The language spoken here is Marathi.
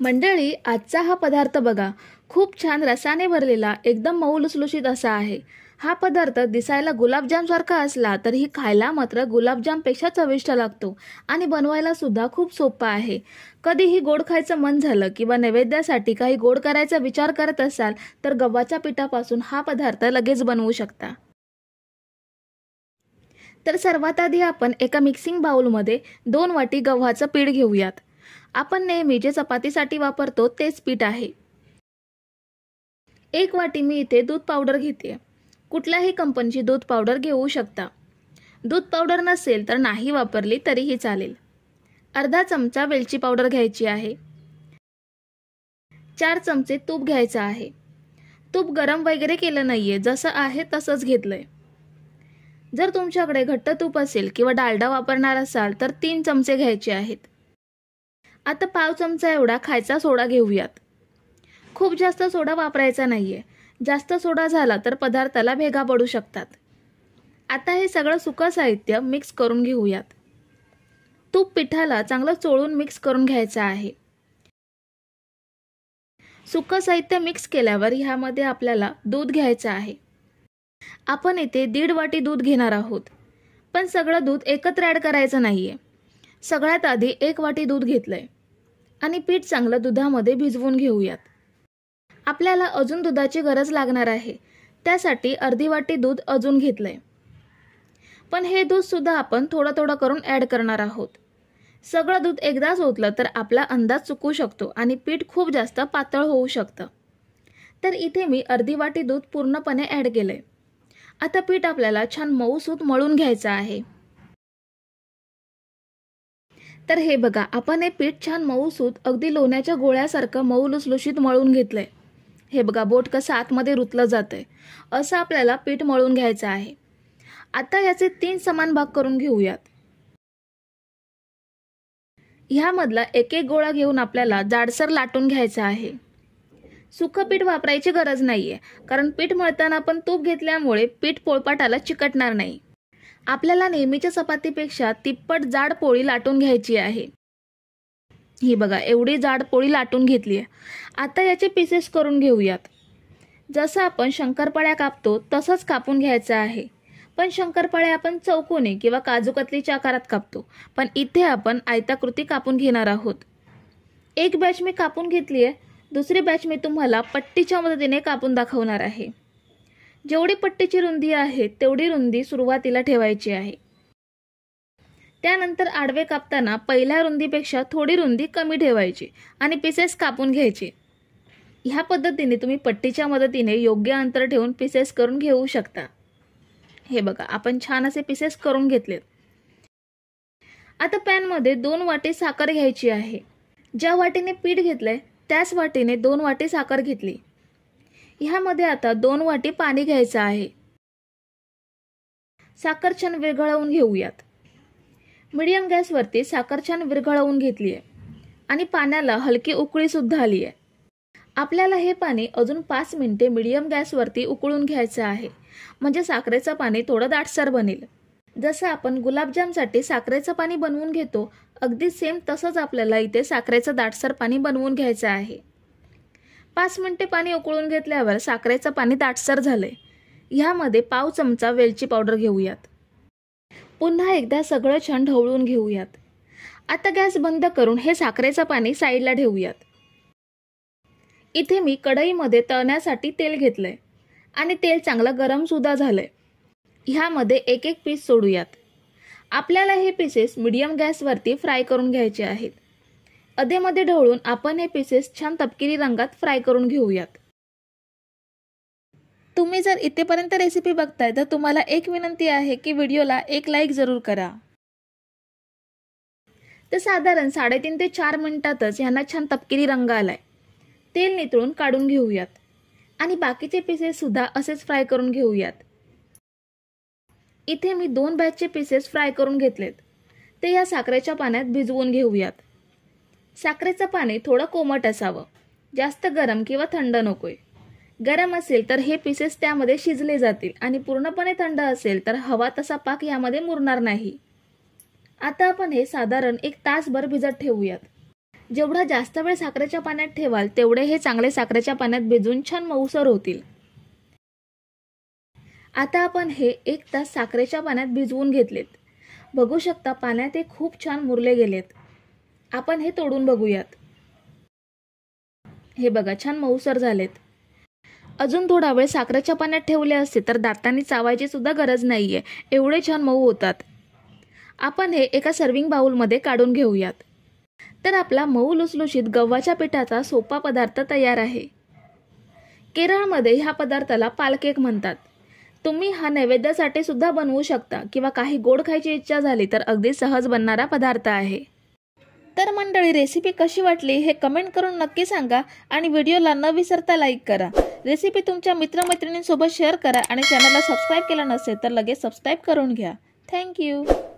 मंडळी, आजचा हा पदार्थ बघा, खूप छान रसाने भरलेला एकदम मऊ लुसलुशीत असा आहे। हा पदार्थ दिसायला गुलाबजाम सारखा असला तरीही खायला मात्र गुलाबजाम पेक्षा चविष्ट लागतो आणि बनवायला सुद्धा खूप सोपा आहे। कधीही गोड खायचं मन झालं किंवा नैवेद्यासाठी काही गोड करायचा विचार करत असाल तर गव्हाच्या पिठापासून हा पदार्थ लगेच बनवू शकता। तर सर्वात आधी आपण एका मिक्सिंग बाउलमध्ये 2 वाटी गव्हाचं पीठ घेऊयात। आपण नेहमी जे चपातीसाठी वापरतो तेच पीठ आहे। 1 वाटी मी इथे दूध पावडर घेते। कुठल्याही कंपनीची दूध पावडर घेऊ शकता। दूध पावडर नसेल तर नाही वापरली तरीही चालेल। अर्धा चमचा वेलची पावडर घ्यायची आहे। 4 चमचे तूप घ्यायचं आहे। तूप गरम वगैरे केलं नाहीये, जसं आहे तसंच घेतलंय। जर तुमच्याकडे घट्ट तूप असेल किंवा डालडा वापरणार असाल तर 3 चमचे घ्यायचे आहेत। आता 1/2 चमचा एवढा खायचा सोडा घेऊयात। खूप जास्त सोडा वापरायचा नाहीये, जास्त सोडा झाला तर पदार्थाला भेगा पडू शकतात। आता हे सगळं सुकं साहित्य मिक्स करून घेऊयात। तूप पिठाला चांगलं चोळून मिक्स करून घ्यायचं आहे। सुकं साहित्य मिक्स केल्यावर ह्यामध्ये आपल्याला दूध घ्यायचं आहे। आपण इथे 1.5 वाटी दूध घेणार आहोत, पण सगळं दूध एकत्र ॲड करायचं नाहीये। सगळ्यात आधी 1 वाटी दूध घेतलंय आणि पीठ चांगलं दुधामध्ये भिजवून घेऊयात। आपल्याला अजून दुधाची गरज लागणार आहे, त्यासाठी अर्धी वाटी दूध अजून घेतलंय। पण हे दूध सुद्धा आपण थोडं थोडं करून ॲड करणार आहोत। सगळं दूध एकदाच ओतलं तर आपला अंदाज चुकू शकतो आणि पीठ खूप जास्त पातळ होऊ शकतं। तर इथे मी अर्धी वाटी दूध पूर्णपणे ॲड केलंय। आता पीठ आपल्याला छान मऊसूत मळून घ्यायचं आहे। तर हे बघा, आपण हे पीठ छान मऊसूत अगदी लोण्याच्या गोळ्यासारखं मऊ लुसलुशीत मळून घेतलंय। हे बघा, बोट कसं आतमध्ये रुतलं जातंय, असं आपल्याला पीठ मळून घ्यायचं आहे। आता याचे 3 समान भाग करून घेऊयात। ह्यामधला एक एक गोळा घेऊन आपल्याला जाडसर लाटून घ्यायचा आहे। सुकं पीठ वापरायची गरज नाहीये, कारण पीठ मळताना आपण तूप घेतल्यामुळे पीठ पोळपाटाला चिकटणार नाही। आपल्याला नेहमीच्या चपातीपेक्षा तिप्पट जाड पोळी लाटून घ्यायची आहे। ही बघा, एवढी जाड पोळी लाटून घेतली आहे। आता याचे पीसेस करून घेऊयात। जसं आपण शंकरपाळ्या कापतो तसंच कापून घ्यायचं आहे, पण शंकरपाळ्या आपण चौकोनी किंवा काजू कतलीच्या आकारात कापतो, पण इथे आपण आयताकृती कापून घेणार आहोत। एक बॅच मी कापून घेतली आहे, दुसरी बॅच मी तुम्हाला पट्टीच्या मदतीने कापून दाखवणार आहे। जेवढी पट्टीची रुंदी आहे तेवढी रुंदी सुरुवातीला ठेवायची आहे। त्यानंतर आडवे कापताना पहिल्या रुंदीपेक्षा थोडी रुंदी कमी ठेवायची आणि पीसेस कापून घ्यायचे। ह्या पद्धतीने तुम्ही पट्टीच्या मदतीने योग्य अंतर ठेवून पीसेस करून घेऊ शकता। हे बघा, आपण छान असे पीसेस करून घेतलेत। आता पॅनमध्ये 2 वाटी साखर घ्यायची आहे। ज्या वाटीने पीठ घेतलंय त्याच वाटीने 2 वाटी साखर घेतली। ह्यामध्ये आता 2 वाटी पाणी घ्यायचं आहे। साखर छान विरघळवून घेऊयात। मीडियम गॅसवरती साखर छान विरघळवून घेतली आहे आणि पाण्याला हलकी उकळी सुद्धा आली आहे। आपल्याला हे पाणी अजून 5 मिनिटे मीडियम गॅसवरती उकळून घ्यायचं आहे, म्हणजे साखरेचं पाणी थोडं दाटसर बनेल। जसं आपण गुलाबजामसाठी साखरेचं पाणी बनवून घेतो, अगदी सेम तसंच आपल्याला इथे साखरेचं दाटसर पाणी बनवून घ्यायचं आहे। 5 मिनिटे पाणी उकळून घेतल्यावर साखरेचं पाणी दाटसर झालंय। ह्यामध्ये 1/2 चमचा वेलची पावडर घेऊयात। पुन्हा एकदा सगळं छान ढवळून घेऊयात। आता गॅस बंद करून हे साखरेचं पाणी साईडला ठेवूयात। इथे मी कढईमध्ये तळण्यासाठी तेल घेतलंय आणि तेल चांगलं गरम सुद्धा झालंय। ह्यामध्ये एक एक पीस सोडूयात। आपल्याला हे पीसेस मीडियम गॅसवरती फ्राय करून घ्यायचे आहेत। अधेमध्ये ढवळून आपण हे पीसेस छान तपकिरी रंगात फ्राय करून घेऊयात। तुम्ही जर इथेपर्यंत रेसिपी बघताय तर तुम्हाला एक विनंती आहे की व्हिडिओला एक लाईक जरूर करा। तर साधारण 3.5 ते 4 मिनिटातच ह्यांना छान तपकिरी रंग आलाय। तेल नितळून काढून घेऊयात आणि बाकीचे पीसेस सुद्धा असेच फ्राय करून घेऊयात। इथे मी 2 बॅचचे पीसेस फ्राय करून घेतलेत, ते या साखरेच्या पाण्यात भिजवून घेऊयात। साखरेचं पाणी थोडं कोमट असावं, जास्त गरम किंवा थंड नकोय। गरम असेल तर हे पीसेस त्यामध्ये शिजले जातील आणि पूर्णपणे थंड असेल तर हवा तसा पाक यामध्ये मुरणार नाही। आता आपण हे साधारण 1 तासभर भिजत ठेवूयात। जेवढा जास्त वेळ साखरेच्या पाण्यात ठेवाल तेवढे हे चांगले साखरेच्या पाण्यात भिजून छान मऊसर होतील। आता आपण हे 1 तास साखरेच्या पाण्यात भिजवून घेतलेत। बघू शकता पाण्यात ते खूप छान मुरले गेलेत। आपण हे तोडून बघूयात। हे बघा छान मऊसर झालेत। अजून थोडा वेळ साखरेच्या पाण्यात ठेवले असते तर दातांनी चावायची सुद्धा गरज नाहीये, एवढे छान मऊ होतात। आपण हे एका सर्विंग बाउलमध्ये काढून घेऊयात। तर आपला मऊ लुसलुशीत गव्हाच्या पिठाचा सोपा पदार्थ तयार आहे। केरळमध्ये ह्या पदार्थाला पालकेक म्हणतात। तुम्ही हा नैवेद्यासाठी सुद्धा बनवू शकता किंवा काही गोड खायची इच्छा झाली तर अगदी सहज बनणारा पदार्थ आहे। तर मंडळी, रेसिपी कशी वाटली हे कमेंट करून नक्की सांगा आणि व्हिडिओला न विसरता लाईक करा। रेसिपी तुमच्या मित्रमैत्रिणींसोबत शेअर करा आणि चॅनलला सबस्क्राईब केलं नसेल तर लगेच सबस्क्राईब करून घ्या। थँक्यू।